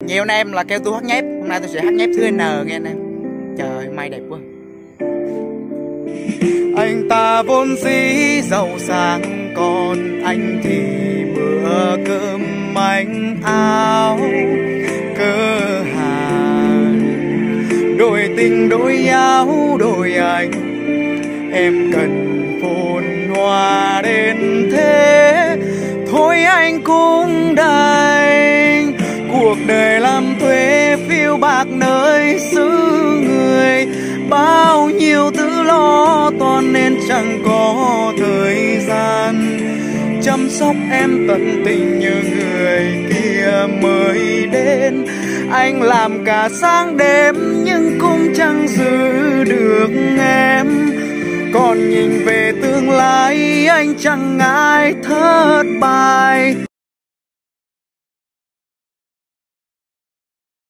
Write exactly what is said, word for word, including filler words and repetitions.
Nhiều anh em là kêu tôi hát nhép, hôm nay tôi sẽ hát nhép thứ N nghe anh em. Trời ơi, may đẹp quá. Anh ta vốn dĩ giàu sang, còn anh thì bữa cơm manh áo cơ hàn. Đôi tình đôi áo đôi anh, em cần phồn hoa đến thế thôi anh cũng đành. Cuộc đời làm thuê phiêu bạc nơi xứ người, bao nhiêu thứ lo toan nên chẳng có thời gian chăm sóc em tận tình như người kia mới đến. Anh làm cả sáng đêm nhưng cũng chẳng giữ được em. Còn nhìn về tương lai anh chẳng ngại thất bại.